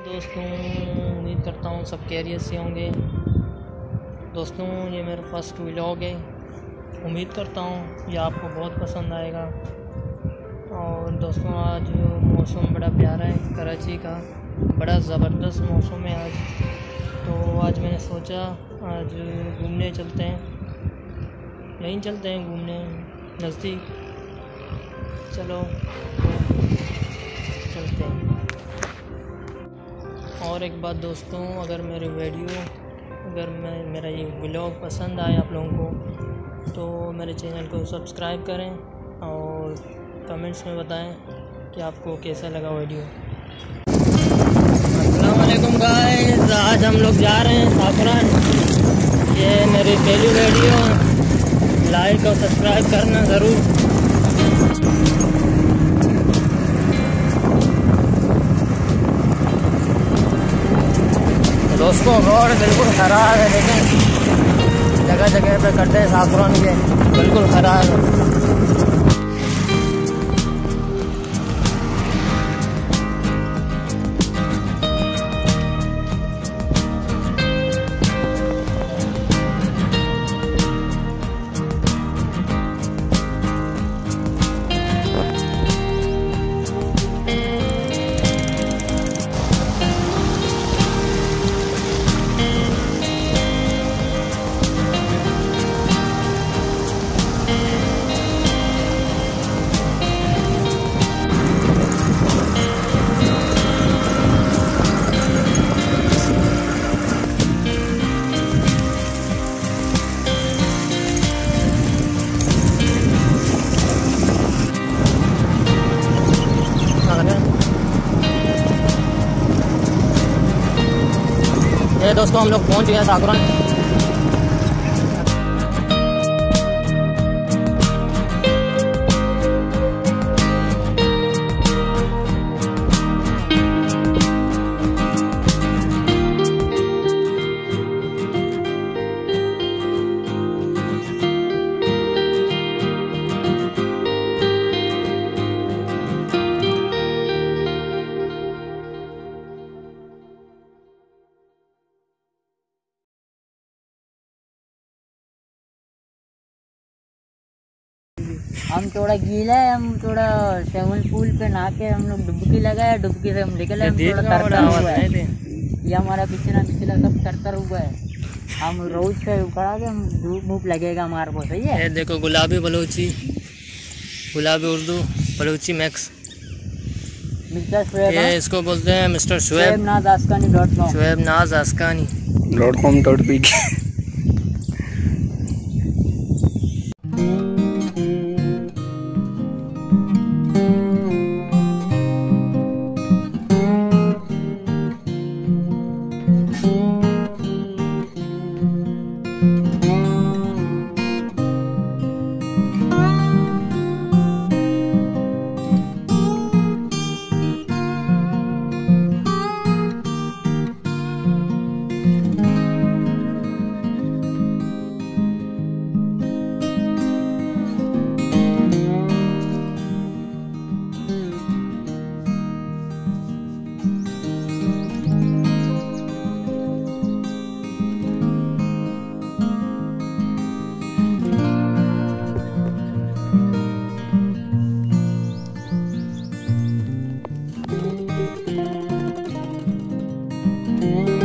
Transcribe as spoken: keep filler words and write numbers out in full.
दोस्तों, उम्मीद करता हूँ सब खैरियत से होंगे। दोस्तों, ये मेरा फर्स्ट व्लॉग है। उम्मीद करता हूँ ये आपको बहुत पसंद आएगा। और दोस्तों, आज मौसम बड़ा प्यारा है कराची का, बड़ा ज़बरदस्त मौसम है आज। तो आज मैंने सोचा आज घूमने चलते हैं, यहीं चलते हैं घूमने नज़दीक। चलो चलते हैं। और एक बात दोस्तों, अगर मेरे वीडियो अगर मैं मेरा ये व्लॉग पसंद आए आप लोगों को तो मेरे चैनल को सब्सक्राइब करें और कमेंट्स में बताएं कि आपको कैसा लगा वीडियो। अस्सलाम वालेकुम गाइस, आज हम लोग जा रहे हैं साफरान। ये मेरी पहली वीडियो, लाइक और सब्सक्राइब करना ज़रूर। दोस्तों, रोड बिल्कुल ख़राब है, लेकिन जगह जगह पे करते हैं साफरान के, बिल्कुल ख़राब है। ये दोस्तों, हम लोग पहुंच गए साफरान। हम थोड़ा गीला है, हम थोड़ा स्विमिंग पूल पे नहा के हम लोग डुबकी लगाए, डुबकी से हम निकले, हम थोड़ा तरतर हुआ है। ये हमारा पिछला पिछला सब तरतर हुआ है। हम रोज पे खड़ा के हम धूप धूप लगेगा हमारे को, सही है। ये देखो, गुलाबी बलूची, गुलाबी उर्दू बलूची मैक्स, मिस्टर शुएब, ये इसको बोलते हैं mister Shoaib Naz Askani dot com Shoaib Naz Askani dot com dot P K. है।